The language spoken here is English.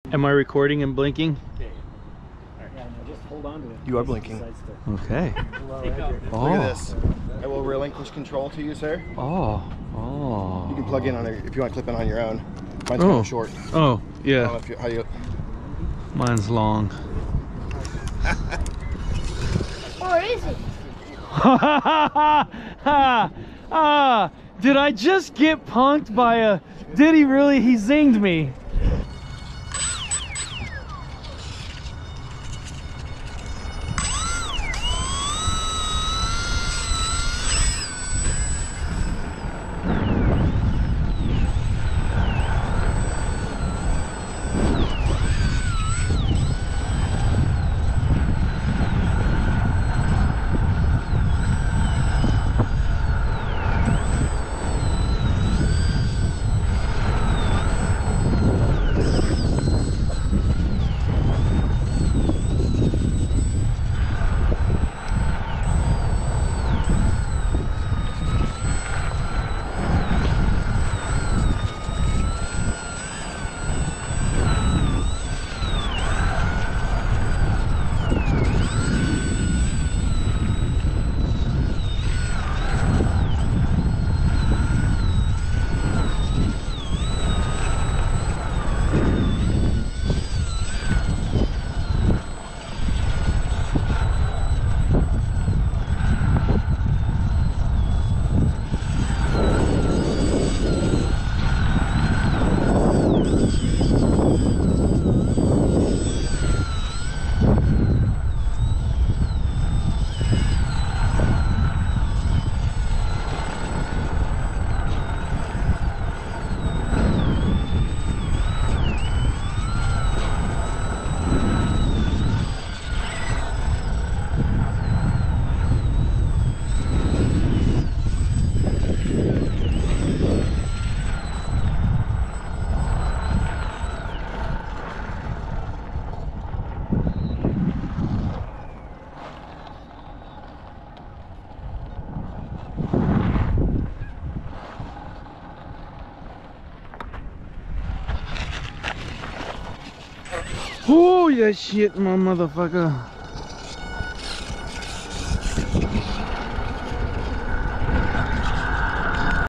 Am I recording and blinking? Yeah. Alright, yeah, no, just hold on to it. You are blinking. Okay. Oh. Look at this. I will relinquish control to you, sir. Oh. Oh. You can plug in on it if you want to clip in on your own. Mine's kind of short. Oh, yeah. I don't know if how you... Mine's long. Or is it? Did I just get punked by a... Did he really? He zinged me. Oh, yeah, shit, my motherfucker.